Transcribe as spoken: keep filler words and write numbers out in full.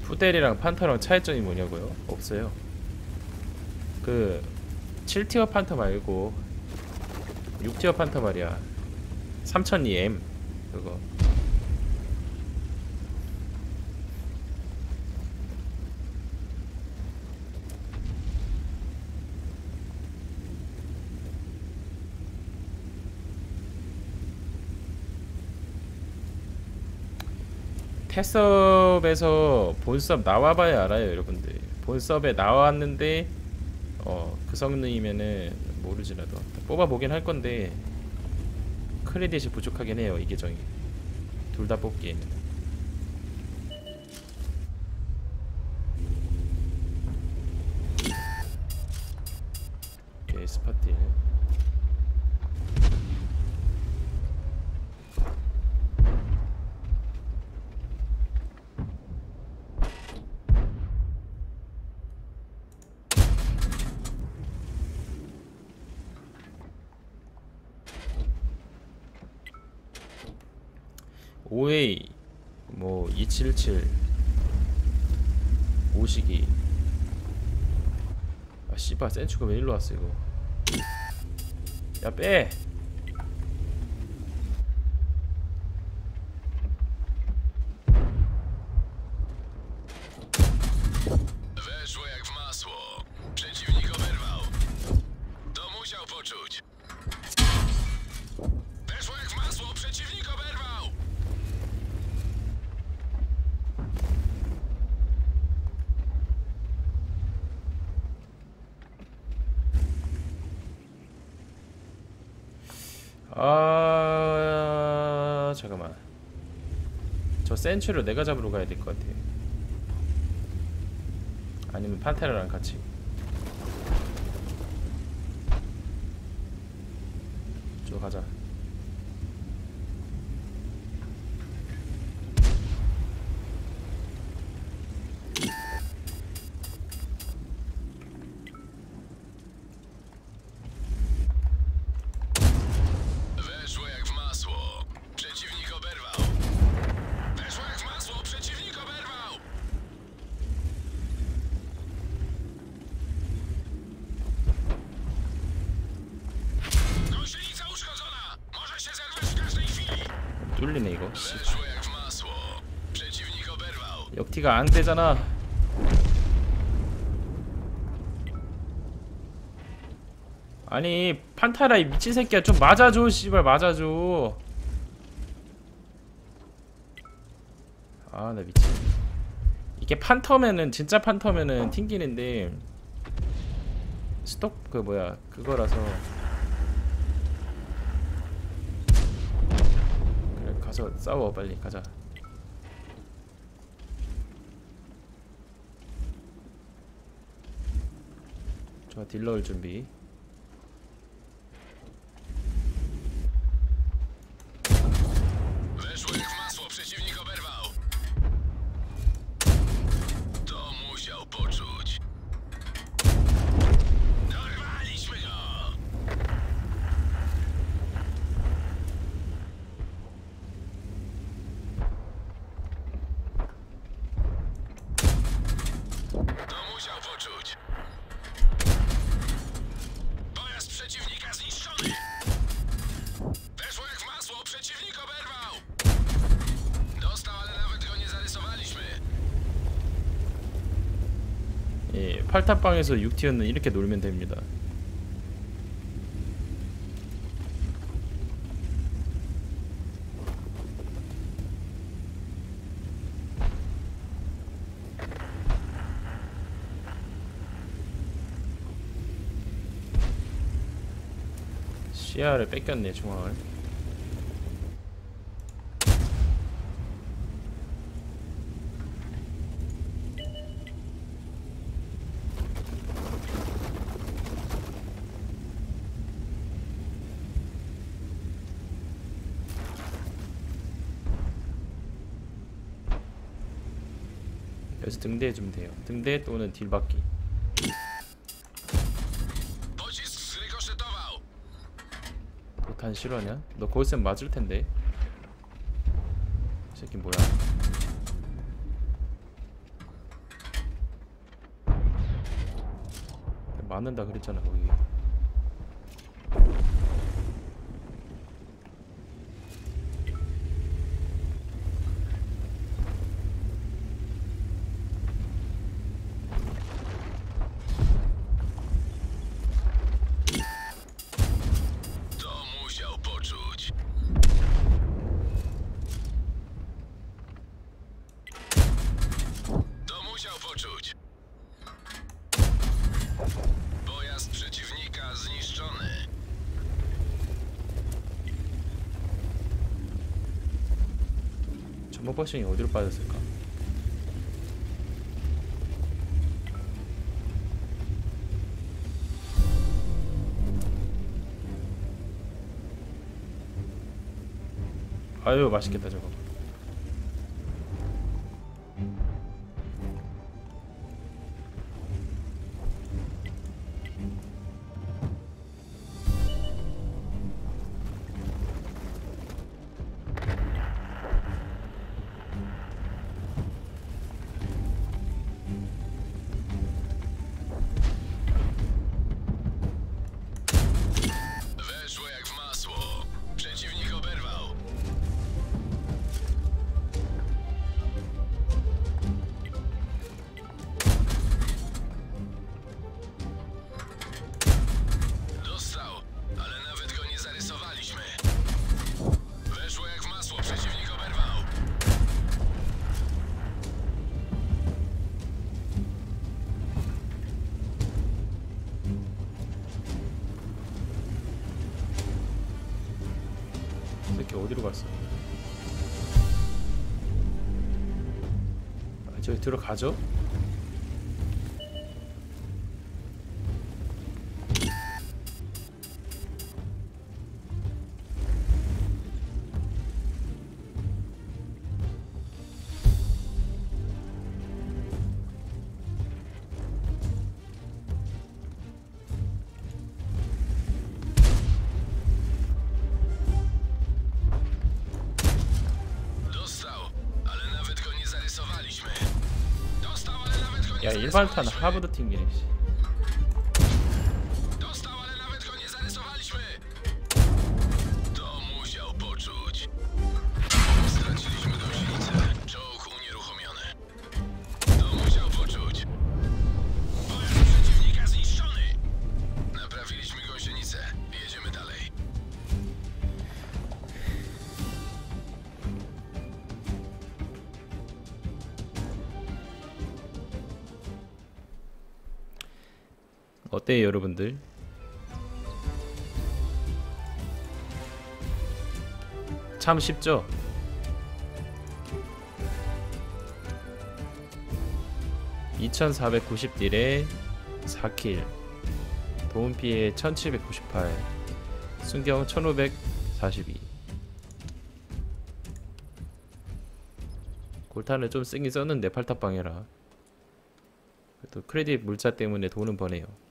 푸델이랑 판터랑 차이점이 뭐냐고요? 없어요. 그 칠 티어 판터 말고 육 티어 판터 말이야. 삼천이 엠 그거. 테섭에서 본섭 나와봐야 알아요 여러분들. 본섭에 나왔는데 어 그 성능이면은 모르지라도 뽑아보긴 할건데 크레딧이 부족하긴 해요 이 계정이. 둘 다 뽑기에는. 오케이 스파티. 오에이 뭐 이칠칠 오시기. 아 씨발 센츄가 왜 일로 왔어 이거. 야 빼. Weszło jak w masło. Przeciwnik oberwał. To musiał poczuć. Weszło jak w masło. Przeciwnik oberwał. 아 잠깐만. 저 센츄를 내가 잡으러 가야 될 것 같아. 아니면 판테라랑 같이. 저 가자. Weszło jak w masło. Przeciwnik oberwał. Weszło jak w masło. Przeciwnik oberwał. Gąsienica uszkodzona. Może się zerwać w każdej chwili. 뚫리네 이거. Weszło jak w masło. Przeciwnik oberwał. 역티가 안 되잖아. 아니 판타라 이 미친 새끼야 좀 맞아줘 씨발 맞아줘. 아 나 미친. 이게 판터면은 진짜 판터면은 튕기는데 스톱 그 뭐야 그거라서. 그래 가서 싸워 빨리 가자. 좋아 딜 넣을 준비. Weszło jak w masło. Przeciwnik oberwał. To musiał poczuć. Dorwaliśmy go. To musiał poczuć. Pojazd przeciwnika zniszczony. Weszło jak w masło. Przeciwnik oberwał. Dostał, ale nawet go nie zarysowaliśmy. 예, 팔탑방에서 육 티어는 이렇게 놀면 됩니다. 시야를 뺏겼네 중앙을. 여기서 등대해주면 돼요. 등대 또는 딜받기. Pocisk zrykoszetował. 도탄 실화냐? 너 거기서 맞을 텐데. 이 새끼 뭐야? 맞는다 그랬잖아 거기. To musiał poczuć. To musiał poczuć. Pojazd przeciwnika zniszczony. 전복 버싱이 어디로 빠졌을까? 아유 맛있겠다 저거. Weszło jak w masło. Przeciwnik oberwał. Dostał, ale nawet go nie zarysowaliśmy. Weszło jak w masło. Przeciwnik oberwał. 이 새끼 어디로 갔어? 아, 저기 들어가죠? Dostał, ale nawet go nie zarysowaliśmy. Dostał, ale nawet go nie 야 일반탄 zarysowaliśmy. 하부드 튕기네. 씨. Dostał, ale nawet go nie zarysowaliśmy. To musiał poczuć. Straciliśmy gąsienicę. Czołg unieruchomiony. To musiał poczuć. Pojazd przeciwnika zniszczony. Naprawiliśmy gąsienicę. Jedziemy dalej. 어때요 여러분들? 참 쉽죠? 이천사백구십 딜에 사 킬, 도움피해 천칠백구십팔, 순경 천오백사십이. 골탄을 좀 쓰긴 썼는데 팔탑방해라. 그래도 크레딧 물자 때문에 돈은 버네요.